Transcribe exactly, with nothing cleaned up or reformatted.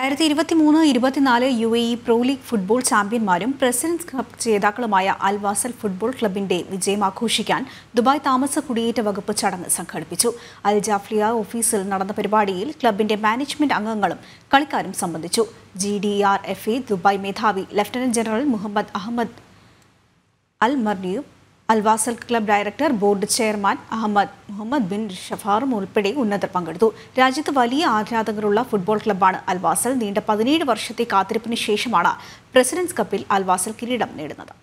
രണ്ടായിരത്തി ഇരുപത്തിമൂന്ന് ഇരുപത്തിനാല് U A E pro league football ചാമ്പ്യന്മാരും പ്രസിഡൻസ് കപ്പ് ജേതാക്കളുമായ അൽ വാസൽ ഫുട്ബോൾ ക്ലബിന്റെ വിജയം ആഘോഷിക്കാൻ ദുബായ് താമസ കുടിയേറ്റ വകുപ്പ് ചടങ്ങ് സംഘടിപ്പിച്ചു. അൽ ജാഫ്ലിയ ഓഫീസിൽ നടന്ന പരിപാടിയിൽ ക്ലബിന്റെ മാനേജ്മെന്റ് അംഗങ്ങളും കളിക്കാരും സംബന്ധിച്ചു. G D R F A Dubai മേധാവി lieutenant general Mohammed Ahmed Al മർനിയും Al Wasl club director board chairman Ahmed Mohammed bin ഷഫാറും ഉൾപ്പെടെ ഉന്നതർ പങ്കെടുത്തു. രാജ്യത്ത് വലിയ ആരാധകരുള്ള ഫുട്ബോൾ ക്ലബ്ബാണ് അൽ വാസൽ. നീണ്ട പതിനേഴ് വർഷത്തെ കാത്തിരിപ്പിന് ശേഷമാണ് പ്രസിഡൻസ് കപ്പിൽ അൽ വാസൽ കിരീടം നേടുന്നത്.